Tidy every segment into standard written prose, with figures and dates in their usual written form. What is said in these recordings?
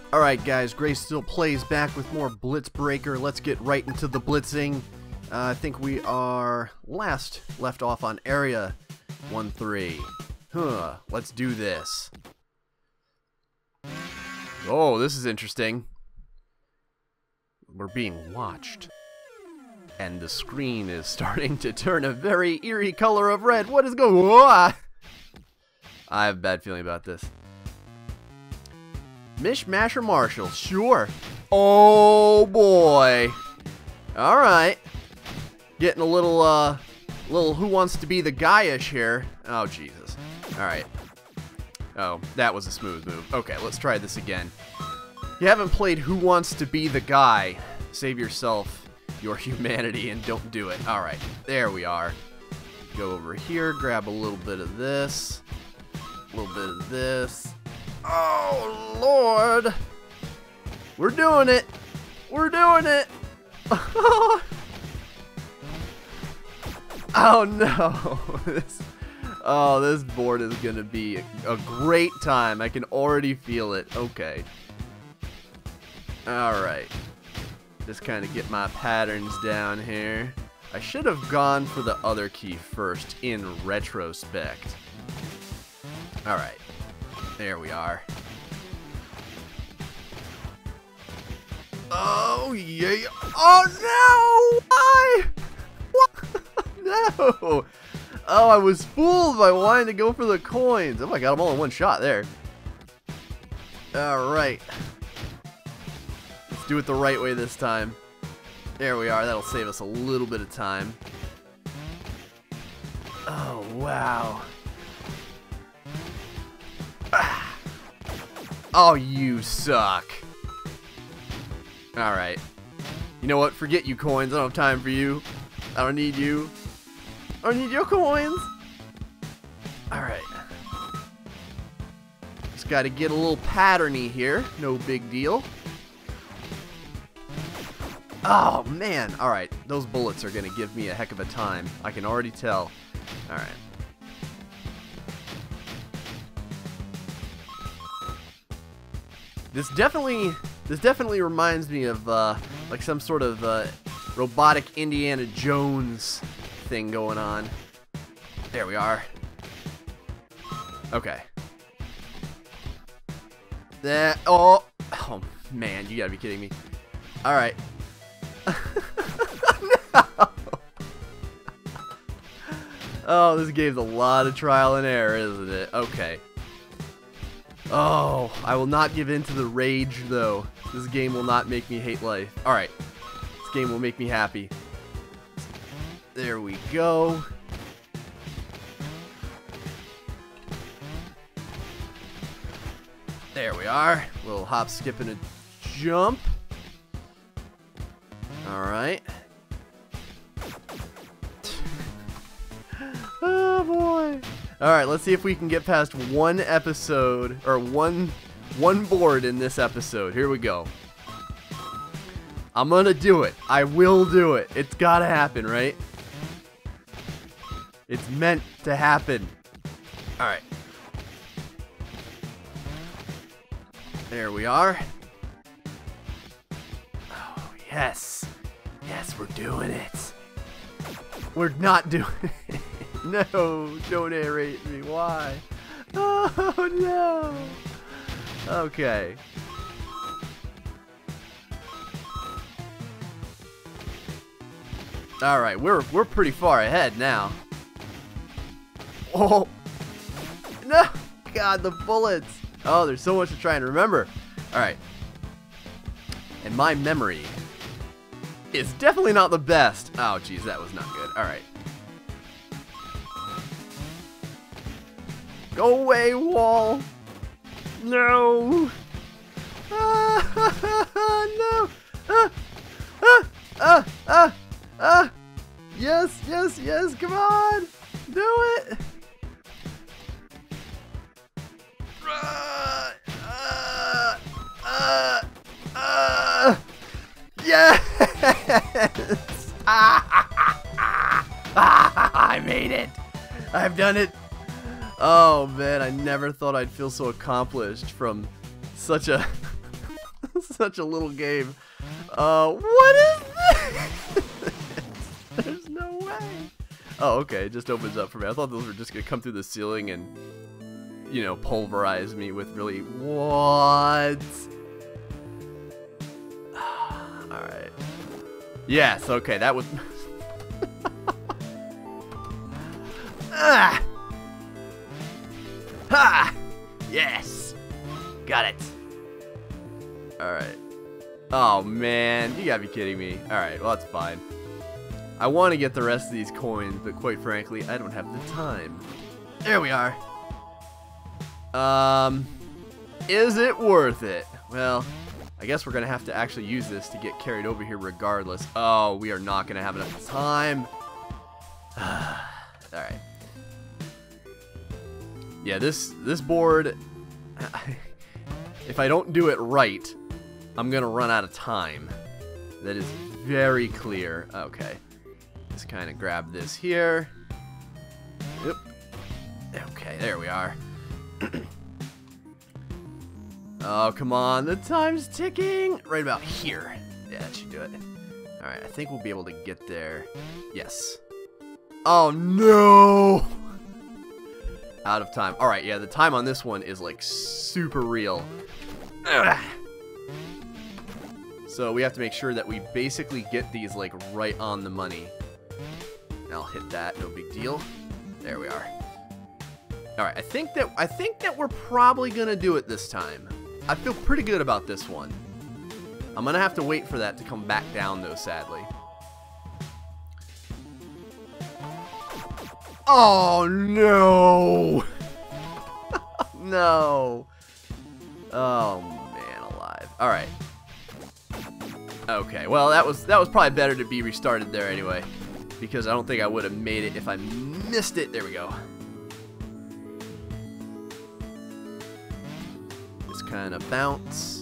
Alright guys, GrayStillPlays back with more Blitz Breaker. Let's get right into the blitzing. I think we are left off on area 1-3. Let's do this. Oh, this is interesting. We're being watched. And the screen is starting to turn a very eerie color of red. What is going on? I have a bad feeling about this. Mishmash or Marshall? Sure. Oh boy. Alright. Getting a little who wants to be the guy-ish here. Oh Jesus. Alright. Oh, that was a smooth move. Okay, let's try this again. You haven't played Who Wants to Be the Guy. Save yourself your humanity and don't do it. Alright, there we are. Go over here, grab a little bit of this. A little bit of this. Oh, Lord. We're doing it. We're doing it. Oh, no. This board is going to be a great time. I can already feel it. Okay. Alright. Just kind of get my patterns down here. I should have gone for the other key first in retrospect. Alright. There we are. Oh, yeah. Oh, no! Why? What? No! Oh, I was fooled by wanting to go for the coins. Oh my god, I'm all in one shot there. Alright. Let's do it the right way this time. There we are. That'll save us a little bit of time. Oh, wow. Oh, you suck. Alright. You know what? Forget you coins. I don't have time for you. I don't need you. I don't need your coins. Alright. Just gotta get a little patterny here. No big deal. Oh, man. Alright. Those bullets are gonna give me a heck of a time. I can already tell. Alright. This definitely reminds me of like some sort of robotic Indiana Jones thing going on. There we are. Okay. Oh man, you gotta be kidding me. All right. No. Oh, this game's a lot of trial and error, isn't it? Okay. Oh, I will not give in to the rage, though. This game will not make me hate life. Alright. This game will make me happy. There we go. There we are. Little hop, skip, and a jump. Alright. Oh, boy. Alright, let's see if we can get past one episode, or one board in this episode. Here we go. I'm gonna do it. I will do it. It's gotta happen, right? It's meant to happen. Alright. There we are. Oh, yes. Yes, we're doing it. We're not doing it. No, don't narrate me. Why? Oh, no. Okay. Alright, we're pretty far ahead now. Oh. No. God, the bullets. Oh, there's so much to try and remember. Alright. And my memory is definitely not the best. Oh, geez, that was not good. Alright. Go away, wall! No! No! Yes, yes, yes, come on! Do it! Yes! I made it! I've done it! Oh man, I never thought I'd feel so accomplished from such a such a little game. What is this? There's no way. Oh, okay. It just opens up for me. I thought those were just going to come through the ceiling and, you know, pulverize me with really... What? Alright. Yes, okay. That was... Ah! Ha! Yes! Got it. Alright. Oh, man. You gotta be kidding me. Alright, well, that's fine. I want to get the rest of these coins, but quite frankly, I don't have the time. There we are. Is it worth it? Well, I guess we're going to have to actually use this to get carried over here regardless. Oh, we are not going to have enough time. Alright. Yeah, this board, if I don't do it right, I'm going to run out of time. That is very clear. Okay. Just kind of grab this here. Yep. Okay, there we are. Oh, come on. The time's ticking. Right about here. Yeah, that should do it. Alright, I think we'll be able to get there. Yes. Oh, no! Out of time. Alright, yeah, the time on this one is, like, super real. Ugh. So we have to make sure that we basically get these, like, right on the money. I'll hit that, no big deal. There we are. Alright, I think that we're probably gonna do it this time. I feel pretty good about this one. I'm gonna have to wait for that to come back down though, sadly. Oh no! No. Oh man alive. Alright. Okay, well that was probably better to be restarted there anyway. Because I don't think I would have made it if I missed it. There we go. Just kind of bounce.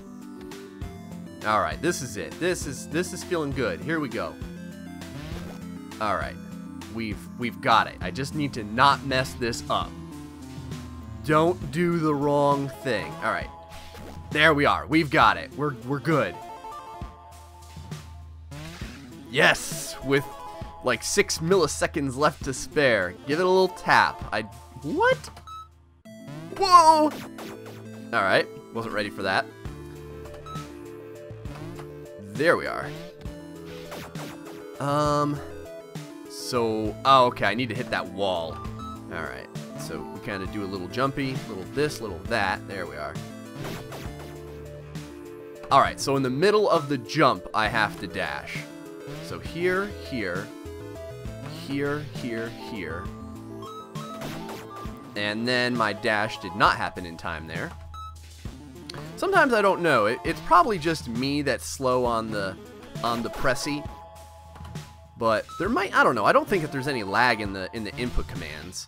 All right, this is it. This is feeling good. Here we go. All right, we've got it. I just need to not mess this up. Don't do the wrong thing. All right, there we are. We've got it. We're good. Yes, with like 6 milliseconds left to spare. Give it a little tap. What? Whoa! Alright, wasn't ready for that. There we are. So, oh, okay, I need to hit that wall. Alright, so we kind of do a little jumpy, little this, little that. There we are. Alright, so in the middle of the jump, I have to dash. So here, here, here, here, here. And then my dash did not happen in time there. Sometimes I don't know. It's probably just me that's slow on the pressy. But there might, I don't know. I don't think that there's any lag in the input commands.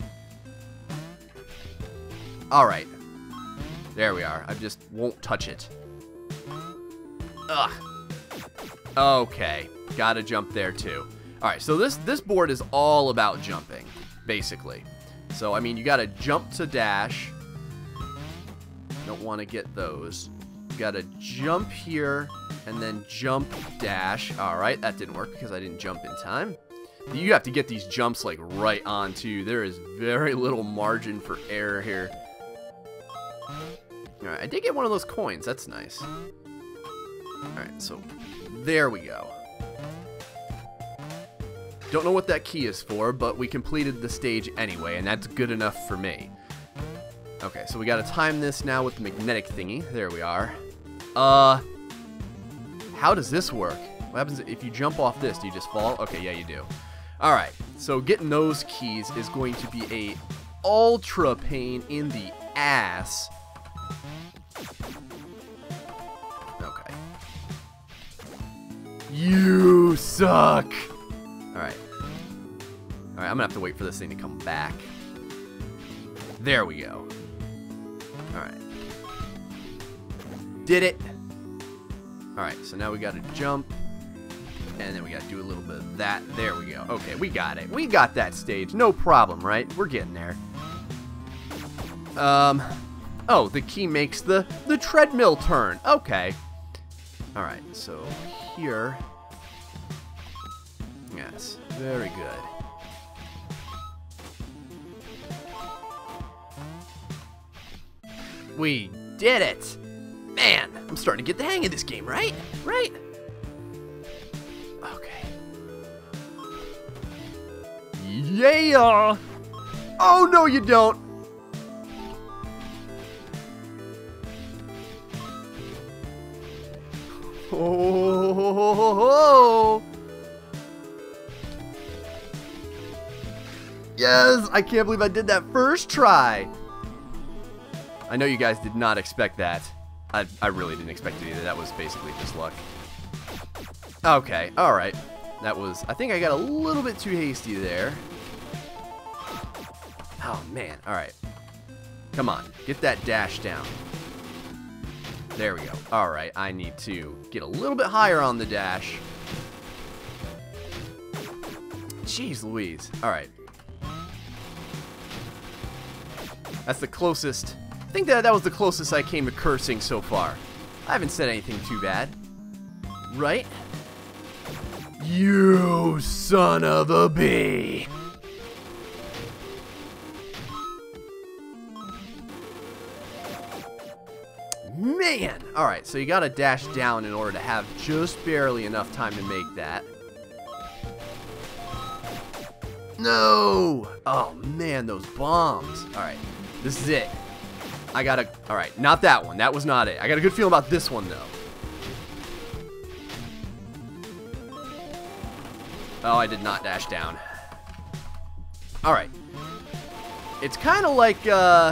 All right. There we are. I just won't touch it. Ugh. Okay. Gotta jump there too. Alright, so this board is all about jumping, basically. So, I mean, you gotta jump to dash. Don't want to get those. You gotta jump here, and then jump, dash. Alright, that didn't work because I didn't jump in time. You have to get these jumps, like, right on, too. There is very little margin for error here. Alright, I did get one of those coins. That's nice. Alright, so there we go. Don't know what that key is for, but we completed the stage anyway, and that's good enough for me. Okay, so we gotta time this now with the magnetic thingy. There we are. How does this work? What happens if you jump off this? Do you just fall? Okay, yeah, you do. Alright, so getting those keys is going to be a ultra pain in the ass. Okay. You suck! Alright. Alright, I'm gonna have to wait for this thing to come back. There we go. Alright. Did it! Alright, so now we gotta jump. And then we gotta do a little bit of that. There we go. Okay, we got it. We got that stage. No problem, right? We're getting there. Oh, the key makes the treadmill turn. Okay. Alright, so here. Yes, very good. We did it! Man, I'm starting to get the hang of this game, right? Right? Okay. Yeah! Oh, no, you don't! Oh! Yes! I can't believe I did that first try! I know you guys did not expect that. I really didn't expect it either. That was basically just luck. Okay, alright. That was... I think I got a little bit too hasty there. Oh, man. Alright. Come on. Get that dash down. There we go. Alright, I need to get a little bit higher on the dash. Jeez Louise. Alright. That's the closest... I think that was the closest I came to cursing so far. I haven't said anything too bad. Right? You son of a bee! Man! Alright, so you gotta dash down in order to have just barely enough time to make that. No! Oh man, those bombs. Alright, this is it. I gotta... Alright, not that one. That was not it. I got a good feeling about this one, though. Oh, I did not dash down. Alright. It's kind of like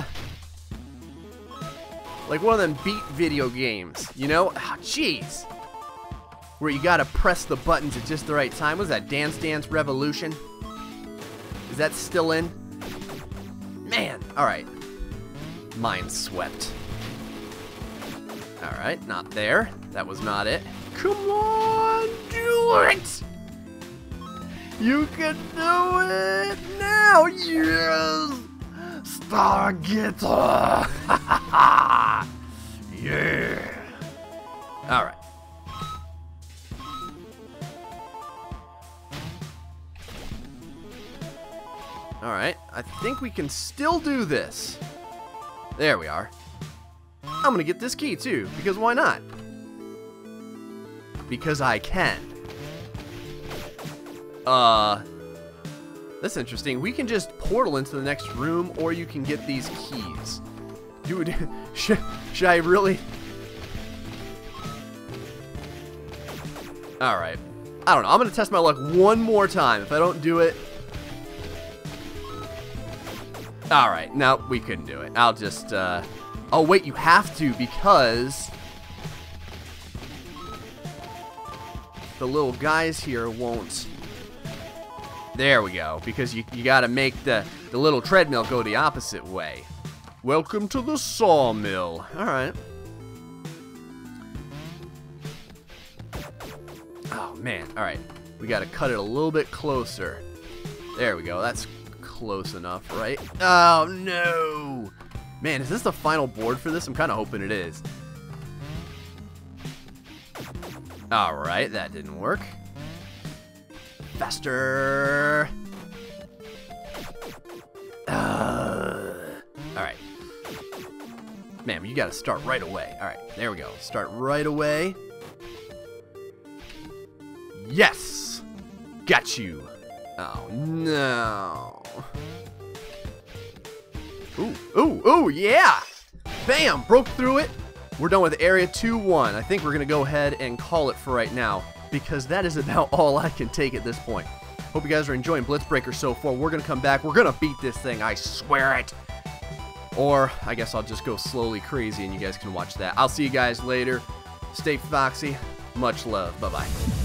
one of them beat video games, you know? Jeez. Where you gotta press the buttons at just the right time. What was that, Dance Dance Revolution? Is that still in? Man, alright. Mind swept. Alright, not there. That was not it. Come on, do it! You can do it now! Yes! Stargazer! Yeah! Alright. Alright, I think we can still do this. There we are. I'm gonna get this key too, because why not? Because I can. That's interesting. We can just portal into the next room, or you can get these keys. Dude, should I really? Alright. I don't know. I'm gonna test my luck one more time. If I don't do it... Alright, no, we couldn't do it. I'll just, oh, wait, you have to, because the little guys here won't... There we go, because you gotta make the little treadmill go the opposite way. Welcome to the sawmill. Alright. Oh, man, alright. We gotta cut it a little bit closer. There we go, that's... close enough, right? Oh, no! Man, is this the final board for this? I'm kind of hoping it is. Alright, that didn't work. Faster! Alright. Man, you gotta start right away. Alright, there we go. Start right away. Yes! Got you! Oh, no. Ooh, ooh, ooh, yeah! Bam! Broke through it. We're done with Area 2-1. I think we're going to go ahead and call it for right now, because that is about all I can take at this point. Hope you guys are enjoying Blitz Breaker so far. We're going to come back. We're going to beat this thing. I swear it. Or, I guess I'll just go slowly crazy and you guys can watch that. I'll see you guys later. Stay foxy. Much love. Bye-bye.